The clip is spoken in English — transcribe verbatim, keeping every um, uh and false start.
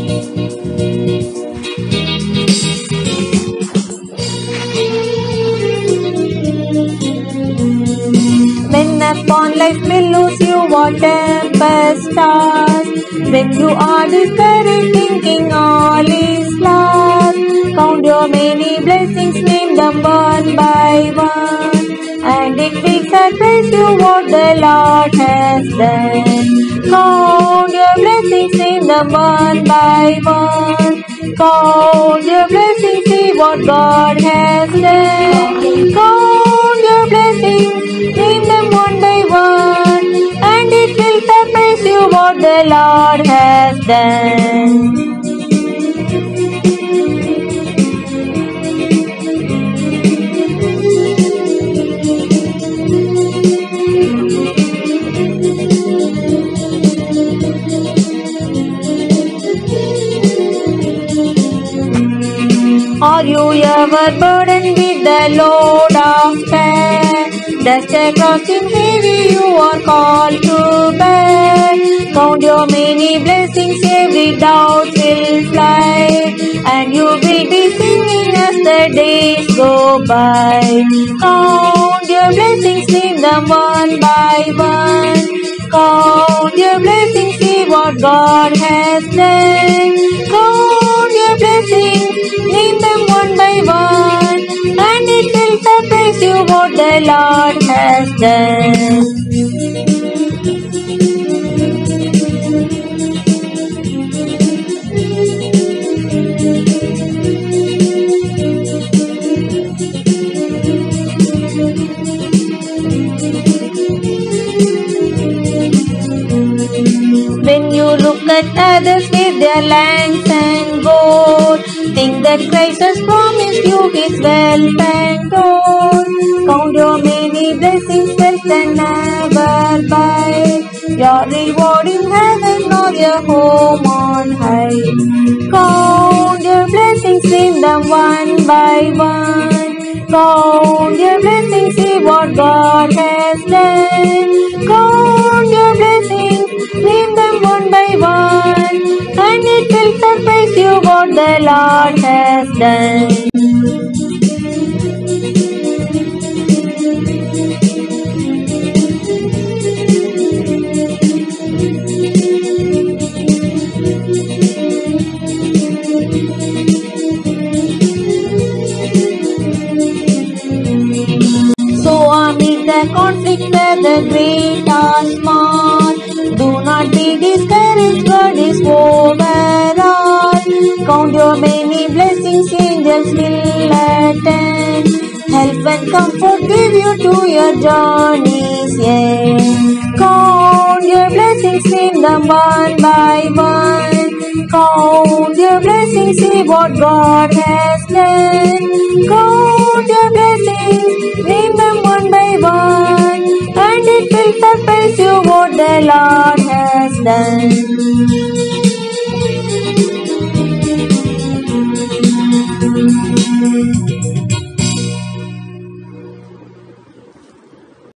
When upon life may lose you, what tempest stars. When you are discouraged, thinking all is lost. Count your many blessings, name them one by one. And it will surprise you what the Lord has done. Count your blessings, name them one by one. Count your blessings, see what God has done. Count your blessings, name them one by one. And it will surprise you what the Lord has done. Are you ever burdened with the load of care? Dust across in heavy you are called to bear. Count your many blessings, every doubt will fly. And you will be singing as the days go by. Count your blessings, name them one by one. Count your blessings, see what God has done. Count your blessings, name them one by one. And it will surprise you what the Lord has done. When you look at others with their lands and gold, think that Christ has promised you His wealth and gold. Count your many blessings, wealth and never buy. Your reward in heaven or your home on high. Count your blessings, name them one by one. Count your blessings, see what God has done. Count your blessings, name them one by one. And it will surprise you what the Lord has done. So amid the conflict whether great or small, do not be discouraged, God is over all. Count your many blessings, angels will attend. Help and comfort give you to your journeys, yeah. Count your blessings, name them one by one. Count your blessings, see what God has done. Count your blessings, name them one by one. And it will surprise you what the Lord has done.